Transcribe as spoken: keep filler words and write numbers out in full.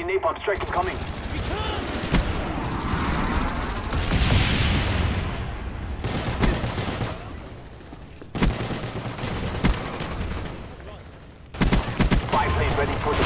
napalm strike incoming. Spy plane ready for the